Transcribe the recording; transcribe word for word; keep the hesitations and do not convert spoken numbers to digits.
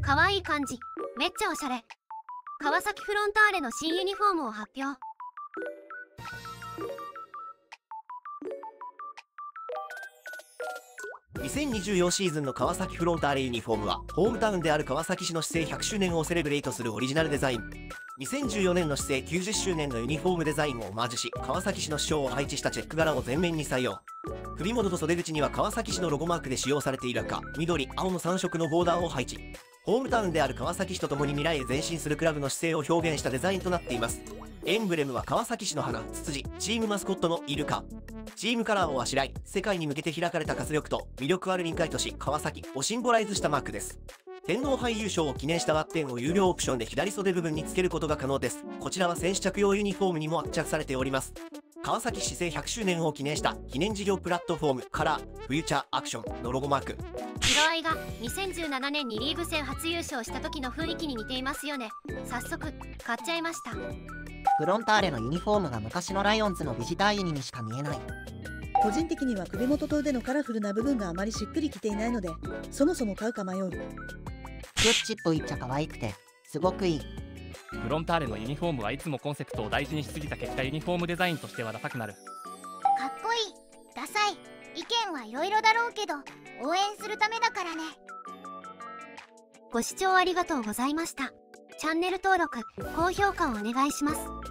かわいい感じ、めっちゃおしゃれ。川崎フロンターレの新ユニフォームを発表。 にせんにじゅうよんシーズンの川崎フロンターレユニフォームは、ホームタウンである川崎市の市政ひゃくしゅうねんをセレブレイトするオリジナルデザイン。にせんじゅうよねんの市政きゅうじゅっしゅうねんのユニフォームデザインをオマージュし、川崎市の市章を配置したチェック柄を全面に採用。首元と袖口には川崎市のロゴマークで使用されている赤、緑、青のさん色のボーダーを配置。ホームタウンである川崎市とともに未来へ前進するクラブの姿勢を表現したデザインとなっています。エンブレムは川崎市の花、ツツジ、チームマスコットのイルカ。チームカラーをあしらい、世界に向けて開かれた活力と魅力ある臨海都市、川崎をシンボライズしたマークです。天皇杯優勝を記念したワッペンを有料オプションで左袖部分につけることが可能です。こちらは選手着用ユニフォームにも圧着されております。川崎市政ひゃくしゅうねんを記念した記念事業プラットフォームカラーフューチャーアクションのロゴマーク。 色合いがにせんじゅうななねんにリーグ戦初優勝した時の雰囲気に似ていますよね。早速買っちゃいました。 フロンターレのユニフォームが昔のライオンズのビジターユニにしか見えない。 個人的には首元と腕のカラフルな部分があまりしっくりきていないので、そもそも買うか迷う。 キュッチっぽいっちゃ可愛くてすごくいい。 フロンターレのユニフォームはいつもコンセプトを大事にしすぎた結果、ユニフォームデザインとしてはダサくなる。 かっこいい、ダサい、意見はいろいろだろうけど応援するためだからね。 ご視聴ありがとうございました。チャンネル登録、高評価をお願いします。